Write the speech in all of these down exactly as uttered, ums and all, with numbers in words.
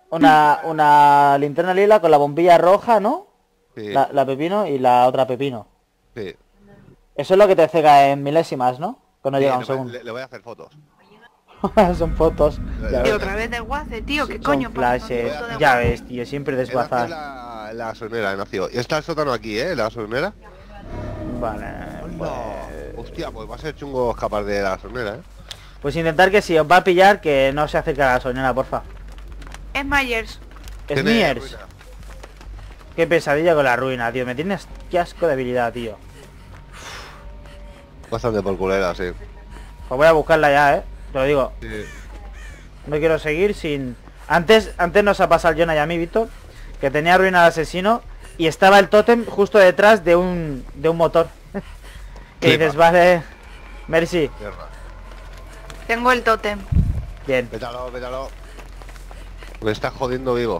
una, una linterna lila con la bombilla roja, ¿no? Sí, La, la pepino y la otra pepino. sí. Eso es lo que te cega en milésimas, ¿no? Que no Sí, llega a le, un voy- segundo. le- le voy a hacer fotos. Son fotos. Le- Ya le- Y ves. otra vez del guace, tío, ¿qué Son coño pasa? flashes. Voy a- Ya ves, tío, siempre He nacido desguazar. la, la gasolinera, he nacido. Y está el sótano aquí, ¿eh? La gasolinera. Vale, pues... Hostia, pues va a ser chungo escapar de la gasolinera, ¿eh? Pues intentar que si os va a pillar, que no se acerque a la gasolinera, porfa. Es Myers. Es Tiene Myers. ruina. Qué pesadilla con la ruina, tío. Me tienes qué asco de habilidad, tío. Bastante por culera, sí. Pues voy a buscarla ya, eh. Te lo digo. Sí. No quiero seguir sin... Antes antes nos ha pasado el Jonah y a mí, Víctor, que tenía ruina al asesino y estaba el tótem justo detrás de un de un motor. Que Flipa. dices, vale, merci. Mierda. Tengo el tótem. Bien. Vétalo, vétalo. Me estás jodiendo vivo.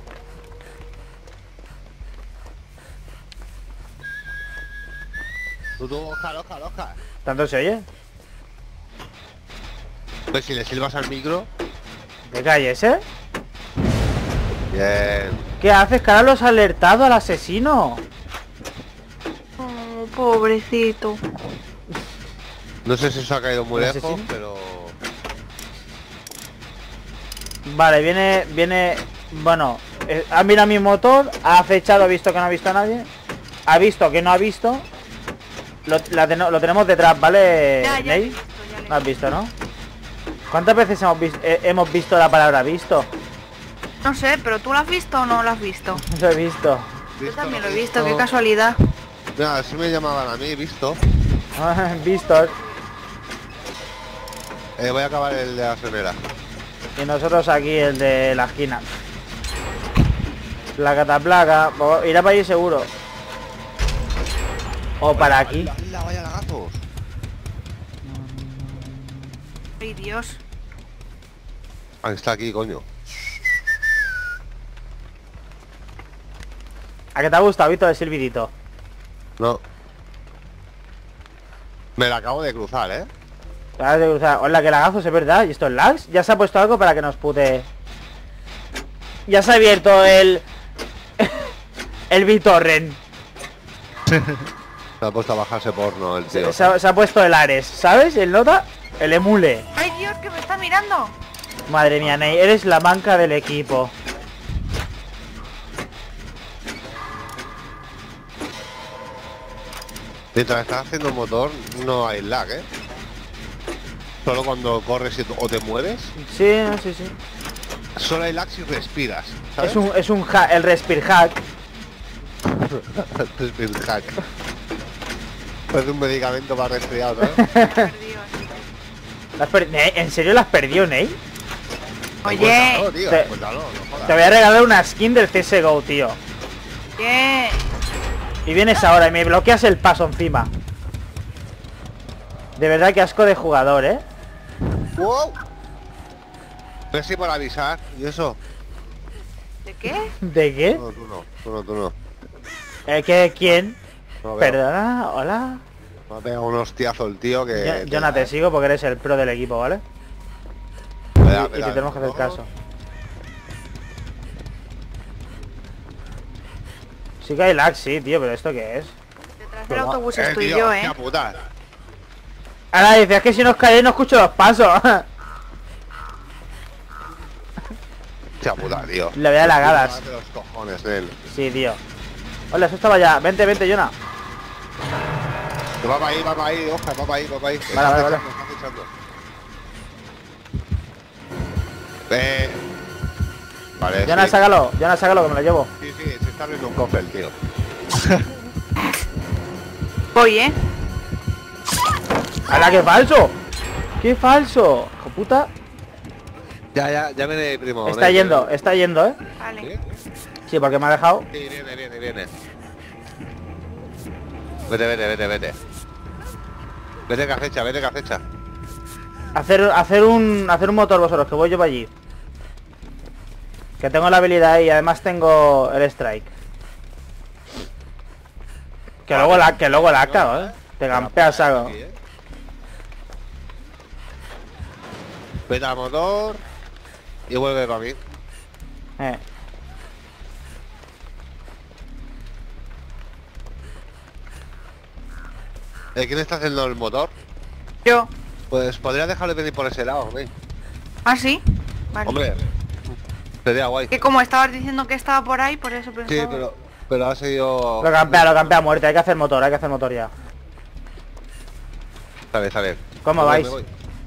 Tú, tú, Oscar, Oscar, Oscar. ¿Tanto se oye? Pues si le silbas al micro. ¿Te calles, eh? Bien. ¿Qué haces? Que ahora los has alertado al asesino. Oh, pobrecito. No sé si se ha caído muy ¿El lejos, asesino? pero... Vale, viene, viene... Bueno, eh, ha mirado mi motor, ha acechado, ha visto que no ha visto a nadie. Ha visto que no ha visto. Lo, la ten- lo tenemos detrás, ¿vale, Ya, ya le he Ney? visto, ya le he ¿Lo has visto, no? ¿Cuántas veces hemos, vis- eh, hemos visto la palabra visto? No sé, pero ¿tú lo has visto o no lo has visto? Lo he visto. Yo Visto, también lo he visto. visto, qué casualidad. Mira, así me llamaban a mí, visto. Visto. Eh, voy a acabar el de la gasolinera. Y nosotros aquí el de la esquina. Placa placa. Irá para allí seguro. O para aquí. ¡Hala, hala, vaya lagazos! Ay, Dios. Ah, está aquí, coño. ¿A qué te ha gustado, Víctor, el silbidito? No. Me la acabo de cruzar, ¿eh? Acabas de cruzar. Hola, que lagazos, es verdad. ¿Y esto es lags? Ya se ha puesto algo para que nos pute. Ya se ha abierto el... el BitTorrent. Se ha puesto a bajarse porno el Se, tío. se ha, se ha puesto el Ares, ¿sabes? El nota, el emule. Ay, Dios, que me está mirando. Madre mía, Ney, eres la manca del equipo. Mientras estás haciendo motor, no hay lag, ¿eh? Solo cuando corres y- o te mueves. Sí, sí, sí. Solo hay lag si respiras, ¿sabes? Es un, es un hack, el respir hack. Respir hack. Es un medicamento para resfriado, ¿no? Perdido, ¿La has per- Ney, ¿en serio la has perdido, Ney? Oye, Cuéntalo, tío, te- cuéntalo, no jodas. Te voy a regalar una skin del C S G O, tío. oye. Y vienes ahora y me bloqueas el paso encima. De verdad que asco de jugador, ¿eh? ¡Wow! Merci por avisar. ¿Y eso? ¿De qué? ¿De qué? No, tú no, tú no, tú no. ¿Eh, ¿qué? ¿Quién? No veo. Perdona, hola. Me ha pegado un hostiazo el tío que... Yo, yo no te sigo porque eres el pro del equipo, ¿vale? Espera, Y, y espera, te tenemos que hacer ¿no? caso. Sí que hay lag, sí, tío, pero ¿esto qué es? Detrás del autobús estoy tío, yo, eh. hostia puta. Ahora dices que si nos cae no escucho los pasos. Hostia puta, tío. Le voy a lagadas. De los cojones de él. Sí, tío. Hola, eso estaba ya. Vente, vente, Jonah. Que va para ahí, va para ahí, Oscar, va para ahí, va para ahí. Vale, vale, vale. Está fichando. Eh... Vale, Jonah, sí. sácalo. Jonah, sácalo, que me lo llevo. Sí, sí, se está abriendo un cofre el tío. Voy, eh. ¡Hala, qué falso! ¡Qué falso! ¡Hijo puta! Ya, ya, ya viene primo. Está ven, yendo, ven. está yendo, ¿eh? Vale. ¿Sí? Sí, porque me ha dejado. Sí, viene, viene, viene. Vete, vete, vete, vete. Vete que acecha, vete que acecha. Hacer, hacer un hacer un motor vosotros, que voy yo para allí. Que tengo la habilidad y además tengo el strike. Que Vale. luego la que luego la cago, ¿eh? Te campeas algo. Aquí, ¿eh? Vete al motor y vuelve para mí. Eh. Eh, ¿Quién está haciendo el motor? Yo. Pues podría dejarle venir por ese lado, ¿eh? ¿Ah, sí? Vale. Hombre, sería guay. Que como estabas diciendo que estaba por ahí, por eso pensaba... Sí, pero, pero ha seguido... Lo campea, lo campea a muerte, hay que hacer motor, hay que hacer motor ya. A ver, a ver. ¿Cómo Me voy, vais? me voy.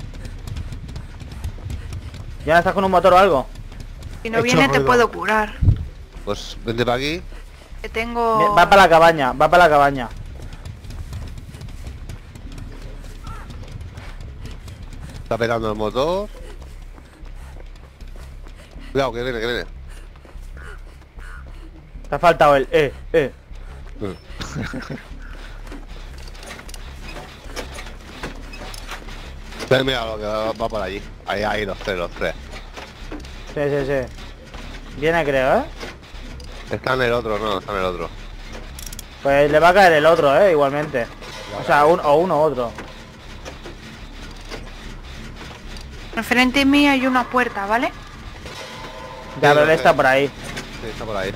¿Ya no estás con un motor o algo? Si no He hecho viene te ruido. puedo curar. Pues vente para aquí. Que tengo... Va para la cabaña, va para la cabaña. Está pegando el motor. Cuidado, que viene, que viene. Te ha faltado el eh, eh. Pero mira lo que va, va por allí. Ahí, ahí, los tres, los tres. Sí, sí, sí. Viene creo, ¿eh? Está en el otro, no, está en el otro. Pues le va a caer el otro, ¿eh? Igualmente. O sea, un, o uno u otro. Enfrente mía hay una puerta, ¿vale? Ya, Sí, pero lo él está sé. por ahí. Sí, está por ahí.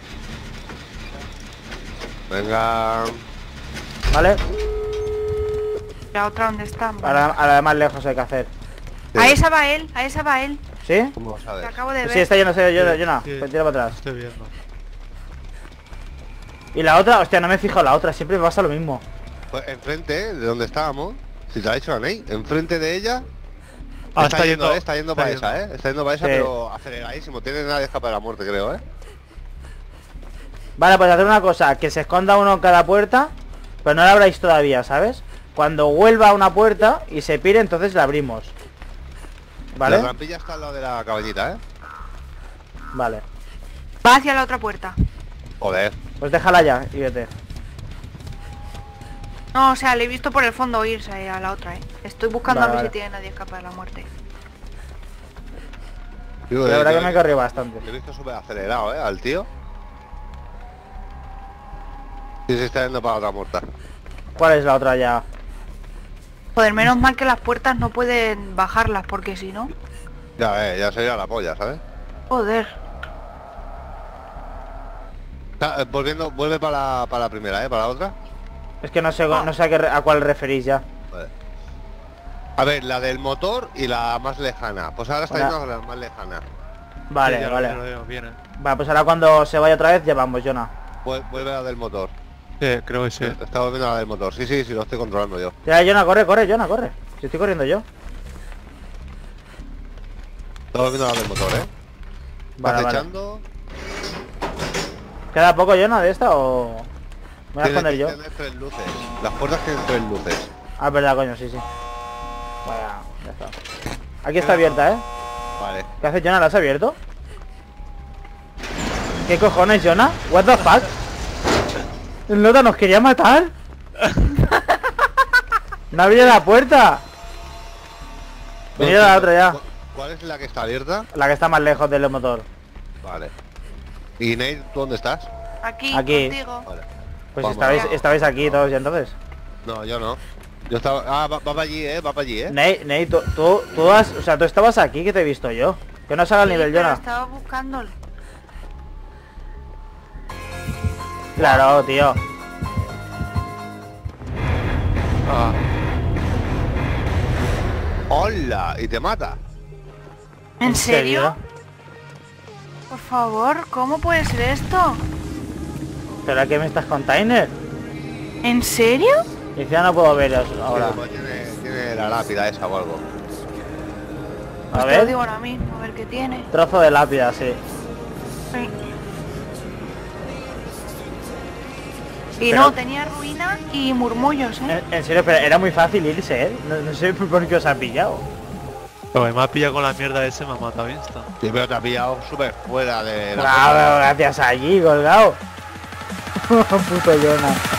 Venga. ¿Vale? La otra donde está. Ahora, ahora más lejos hay que hacer. A esa va él, a esa va él. ¿Sí? ¿Cómo vas a Te ver? acabo de ver. Sí, está lleno, sé yo, yo no. Sí, Pues tira para atrás. Estoy viendo. Y la otra, hostia, no me he fijado la otra, siempre me pasa lo mismo. Pues enfrente de donde estábamos, si te lo ha dicho Aney, enfrente de ella. Ah, está, está yendo, yendo- eh, está yendo está para yendo. esa, eh. Está yendo para esa, Sí. pero aceleradísimo. Tiene nada de escapar de la muerte, creo, eh. Vale, pues hacer una cosa, que se esconda uno en cada puerta, pero no la abráis todavía, ¿sabes? Cuando vuelva a una puerta y se pire, entonces la abrimos. La ¿Vale? rampilla está al lado de la cabañita, eh. Vale. Va hacia la otra puerta. Joder. Pues déjala ya y vete. No, o sea, le he visto por el fondo irse a la otra, ¿eh? Estoy buscando Vale, a ver vale. si tiene nadie escapa de la muerte. Digo, La eh, verdad yo que me he- corrí bastante. He visto súper acelerado, eh, al tío. Sí, se está yendo para otra muerta. ¿Cuál es la otra ya? Joder, menos mal que las puertas no pueden bajarlas, porque si no... Ya, eh, ya sería la polla, ¿sabes? Joder. Está, eh, volviendo, vuelve para la, para la primera, eh, para la otra. Es que no sé, no sé a, qué, re- a cuál referís ya. Vale. A ver, la del motor y la más lejana. Pues ahora está Hola. yendo a la más lejana. Vale, Sí, ya lo vale. veo, lo veo, viene. Vale, pues ahora cuando se vaya otra vez ya vamos, Jonah. Vuel- Vuelve a la del motor. Sí, creo que sí. Está volviendo a la del motor. Sí, sí, sí, lo estoy controlando yo. Ya, Jonah, corre, corre, Jonah, corre. Si estoy corriendo yo. Está volviendo a la del motor, eh. Vale, Está vale. acechando. ¿Queda poco, Jonah, de esta o...? Me voy a Tiene esconder que yo. tener tres luces. Las puertas tienen tres luces. Ah, es verdad, coño, sí, sí. Vaya, ya está. Aquí está abierta, ¿eh? Vale. ¿Qué haces, Jonah? ¿La has abierto? ¿Qué cojones, Jonah? What the fuck? ¿El nota nos quería matar? ¡No abría la puerta! Venid a la otra ya. ¿Cu- ¿Cuál es la que está abierta? La que está más lejos del motor. Vale. ¿Y Nate, tú dónde estás? Aquí, Aquí. contigo. Vale. Pues Vamos. estabais, estabais aquí todos ya entonces. No, yo no. Yo estaba... Ah, va, va para allí, eh, va para allí, eh. Ney, Ney, tú, tú, tú has... O sea, tú estabas aquí que te he visto yo. Que no salga al Sí, nivel, pero Jonah. estaba buscando. Claro, tío. Ah, ¡Hola! Y te mata. ¿En serio? Por favor, ¿cómo puede ser esto? ¿Pero a qué me estás container? ¿En serio? Y ya no puedo ver eso ahora. Sí, pues tiene, tiene la lápida esa o algo. A Te lo ver. digo ahora mismo, a ver qué tiene. Trozo de lápida, sí. Sí. Y Pero- no, tenía ruina y murmullos, ¿eh? En, en serio, pero era muy fácil irse, ¿eh? No, no sé por qué os ha pillado. lo que me ha pillado con la mierda ese me ha matado insta. Sí, pero te ha pillado súper fuera de la... Claro, gracias allí, colgado. Puto Jonah.